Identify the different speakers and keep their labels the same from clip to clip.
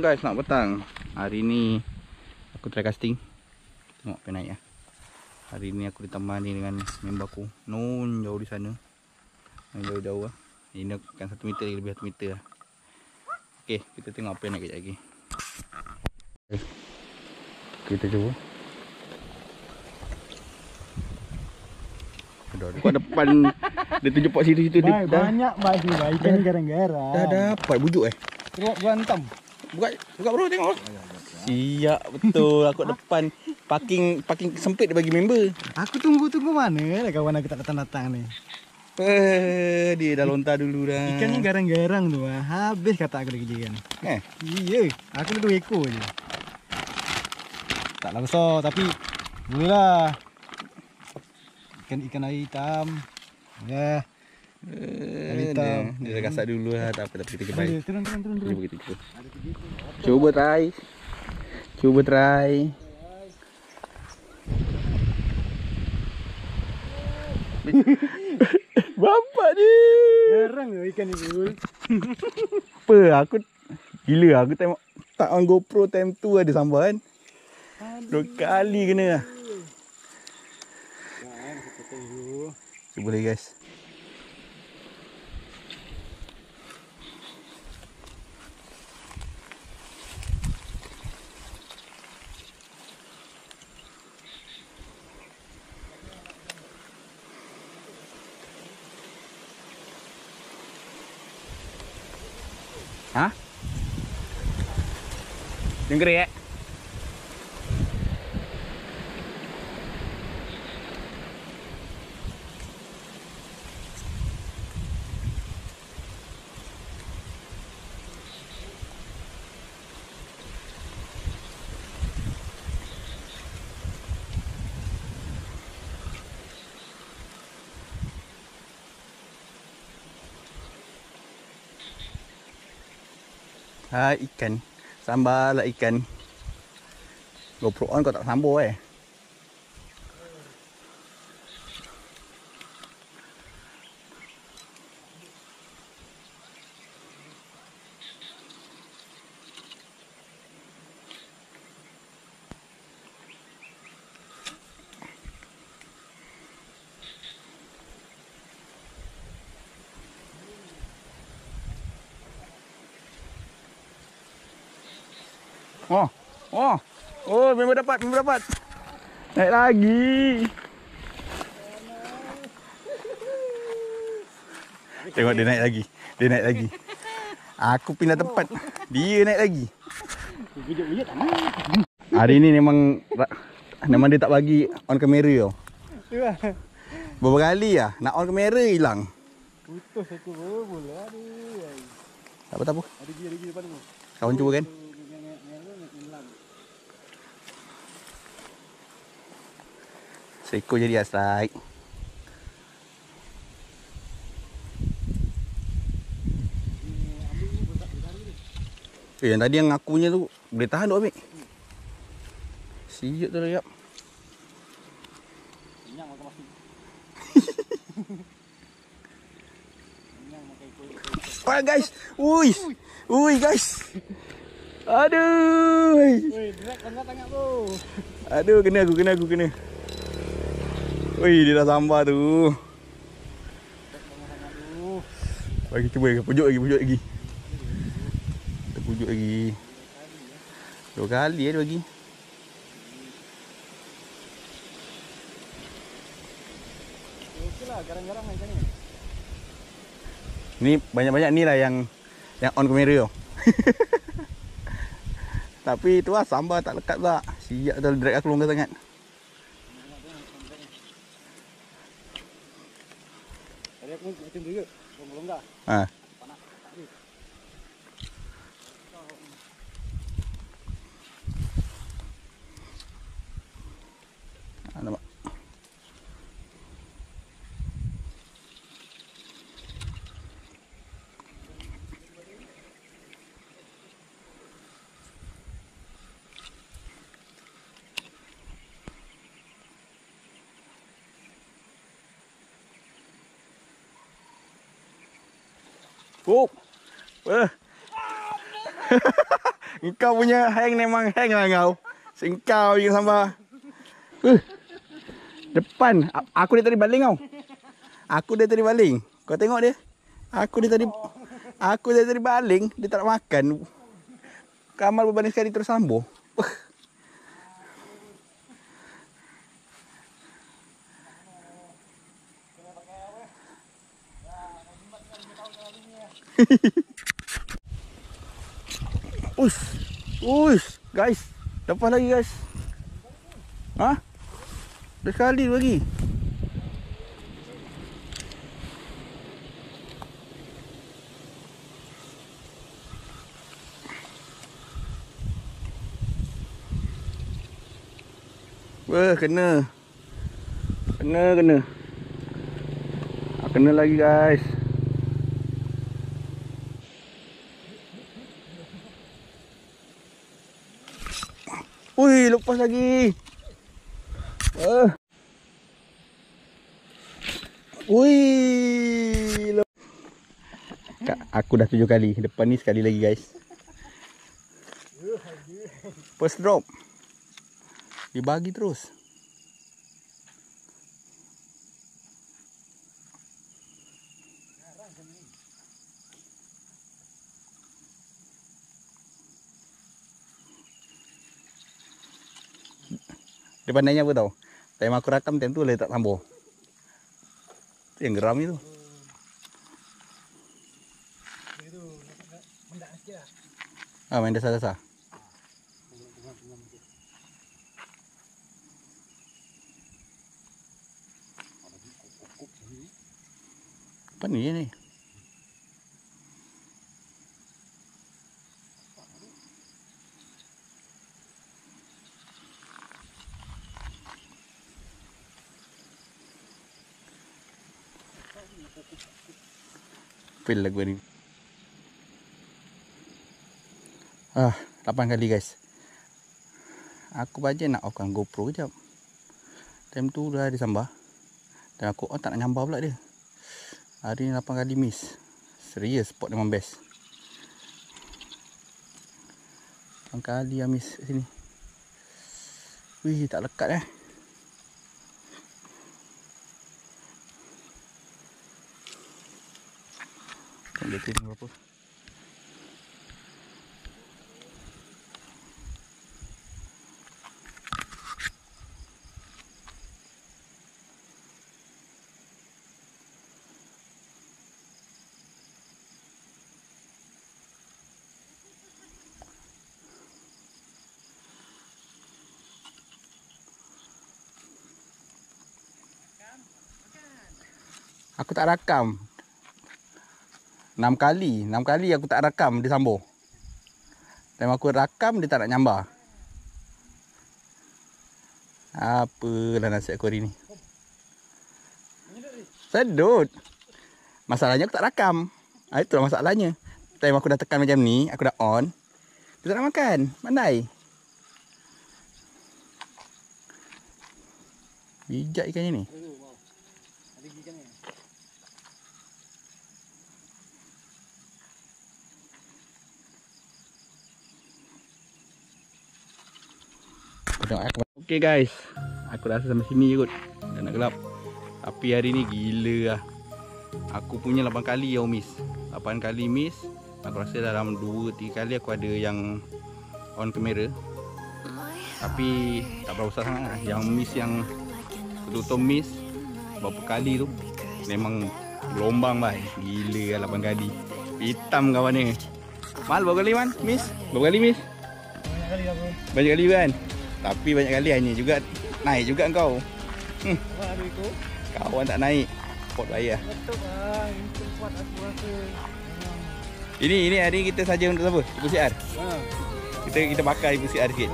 Speaker 1: guys, nak petang. Hari ni aku try casting. Tengok apa naik ya. Hari ni aku ditemani dengan member aku. Nun jauh di sana. Jauh-jauh lah. Ini kan 1 meter lebih 1 meter lah. Okey, kita tengok apa yang naik kejap lagi. Kita cuba. Dekat depan dia tunjuk pot situ-situ dia dah.
Speaker 2: Banyak baju ikan ni garang-garang.
Speaker 1: Dah dapat bujuk
Speaker 2: Keluar hantam.
Speaker 1: Buka bro, tengok. Siap betul. Aku depan parking sempit dia bagi member.
Speaker 2: Aku tunggu mana lah kawan aku tak datang-datang ni.
Speaker 1: Dia dah lontar dulu dah.
Speaker 2: Ikan ni garang-garang tu ah. Habis kata aku dah kerja kan. Iya, aku dah 2 ekor je. Taklah besar tapi boleh lah. Ikan air hitam. Ya. Hitam.
Speaker 1: Dia dah gasak dulu lah. Tak apa, tapi kita coba.
Speaker 2: Turun.
Speaker 1: Cuba kita cuba. Cuba try. Bapak ni.
Speaker 2: Garang ke ikan ni Bul?
Speaker 1: Apa aku gila aku tengok tak on GoPro time tu ada sambal kan. 2 kali kena lah. Cuba lagi guys. Hah? Dengar ya? Ikan. Sambal lah ikan. GoPro on kau tak sambung Oh, memang dapat. Naik lagi. Tengok dia naik lagi. Aku pindah tempat. Dia naik lagi. Hari ni memang dia tak bagi on kamera tau. Berapa kali lah nak on kamera hilang.
Speaker 2: Putus aku bola.
Speaker 1: Tak apa.
Speaker 2: Ada gigi depan tu.
Speaker 1: Kawan cuba kan? Seekor jadi strike. Yang tadi yang akunya tu boleh tahan tu ambil. Siap tu dah yap.
Speaker 2: Minyak makan masuk.
Speaker 1: Wah guys. Ui guys. Aduh.
Speaker 2: Weh, drag tengah tu.
Speaker 1: Aduh, kena aku. Wih, dia dah sambar tu. Bagi cuba pujuk lagi. Kita pujuk lagi. 2 kali dia bagi.
Speaker 2: Okeylah, garang-garang ikan ni.
Speaker 1: Ni banyak-banyak ni lah yang on kamera tau. Tapi tu lah sambar tak lekat pula. Siap tu drag aku longgar sangat.
Speaker 2: Tadi aku macam tu juga. Longgar.
Speaker 1: Ha.
Speaker 2: Panas.
Speaker 1: Nampak. Oh. Engkau punya hang memang hang lah kau. Sengkau je sambar. Depan. Aku dia tadi baling kau. Aku dia tadi baling. Kau tengok dia. Aku dia tadi baling. Dia tak nak makan. Kamal berbanding sekali terus sambung. Uish, guys. Dapat lagi guys. Hah? Dah sekali lagi. Wah, kena. Kena lagi guys. Ui, lepas lagi. Ui. Aku dah 7 kali. Depan ni sekali lagi guys. First drop. Dibagi terus. Dia pandainya apa tau? Time aku rakam time tu dia tak sambung. Tu yang geram itu. Main dasar-dasar. Apa ni? Feel lagu ni. 8 kali guys. Aku baca nak offkan GoPro kejap. Time tu dah ada sambal. Dan aku tak nak nyambal pula dia. Hari ni 8 kali miss. Serius spot memang best. 8 kali yang miss kat sini. Wih, tak lekat Tengok dia ni berapa. Aku tak rakam. 6 kali aku tak rakam dia sambung. Time aku rakam dia tak nak nyambar. Apalah nasib aku hari ni. Sedut. Masalahnya aku tak rakam. Itulah masalahnya. Time aku dah tekan macam ni, aku dah on. Dia tak nak makan. Pandai. Bijak ikannya ni. Okay guys, aku rasa sampai sini je kot. Dah nak gelap. Tapi hari ni gila lah. Aku punya 8 kali yang miss. 8 kali miss. Aku rasa dalam 2-3 kali aku ada yang on kamera. Tapi tak berapa besar sangat lah. Yang miss yang betul-betul miss berapa kali tu memang gelombang bhai. Gila lah 8 kali. Hitam kawan ni. Mal berapa kali man? Miss? Berapa kali miss?
Speaker 2: Banyak kali lah bro.
Speaker 1: Banyak kali kan? Tapi banyak kali hanya juga naik juga kau. Kawan tak naik. Pot bayar.
Speaker 2: Betul lah. Ini kuat aku rasa.
Speaker 1: Ini hari kita saja untuk siapa? Ibu CR. Kita bakar Ibu CR sikit.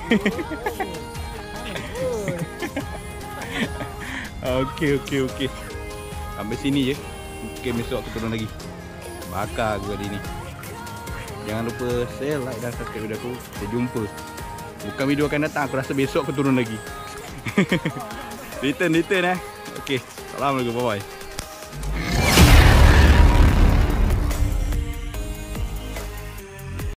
Speaker 1: Okey. Sampai sini je. Mungkin besok aku turun lagi. Bakar aku hari ni. Jangan lupa share, like dan subscribe video aku. Kita jumpa. Bukan video akan datang, aku rasa besok aku turun lagi. Return Okey, Assalamualaikum, bye bye.